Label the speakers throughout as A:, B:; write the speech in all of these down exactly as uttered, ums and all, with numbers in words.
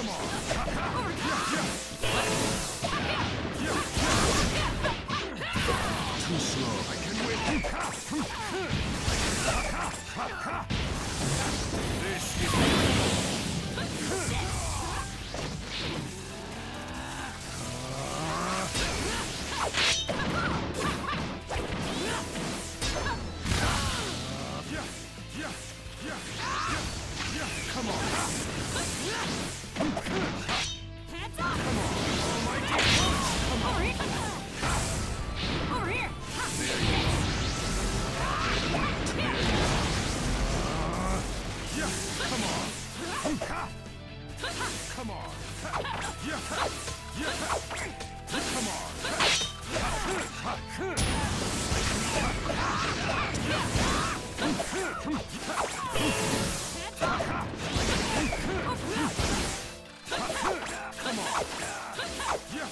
A: Come on. Too slow. I can win. This is Come on.
B: Hands up!
A: Come on. Almighty. Come on.
B: Over here! Over here!
A: There you are. Yeah. Come on. Come on. Yeah. Yeah. Come on. Come on. Yeah.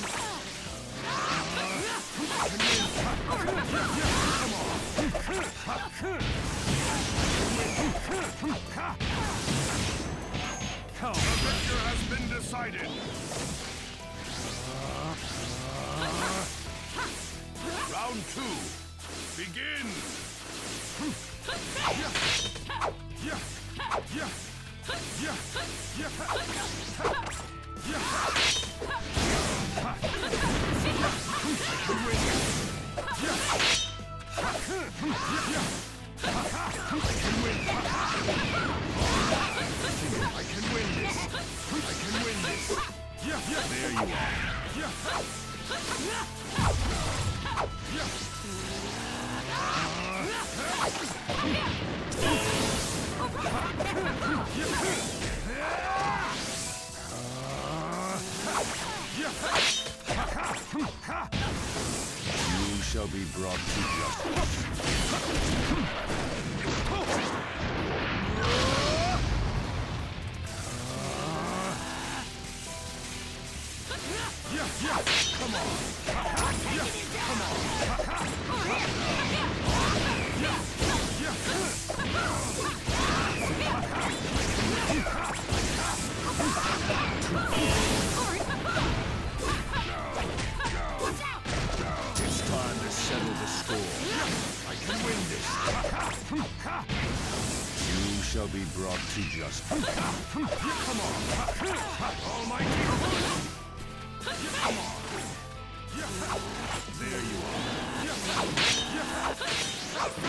A: Come. The victor has been decided. Round two. Begin. Yeah. Yeah. Yeah. Yeah. Yeah. Yeah. I can win this. I can win this. Yeah, yeah. There you are. Yeah. Yeah. You shall be brought to justice. Yeah, yeah, come on. Yeah, come on. Yeah, yeah. It's time to settle the score. I can win this. You shall be brought to justice. Come on. Almighty. Come on. There you are.